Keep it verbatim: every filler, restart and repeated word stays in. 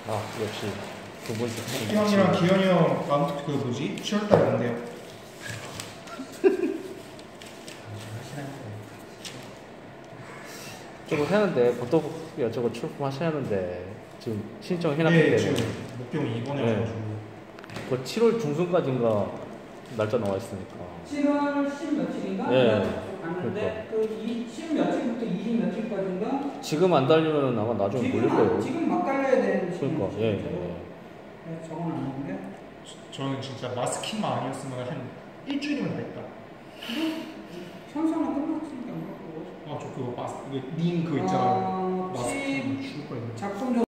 아, 역시 두 번째. 기 형이랑 기현이 형 다음 그 뭐지? 시월달에 온대요. 저거 했는데 보통 저거 출품하셔야하는데 지금 신청해놨기 네, 때문에 지금 목병이 입원해가지고. 그 칠월 중순까지인가 날짜 나와 있으니까. 칠월 십 며칠인가? 네. 갔는데 그 십 며칠부터 이십 며칠까지인가? 지금 안 달리면 아마 나중에 몰릴 거예요. 지금 막 달려야 되는 그러니까 예. 예. 네, 저건 아닌데. 저는 진짜 마스킹만 아니었으면 한 일주일이면 다 했다. 현상은 끝났으니까 뭐. 아, 저 그거 마스, 님 그거 있잖아. 아, 마스킹 십 죽을 뻔했네. 작품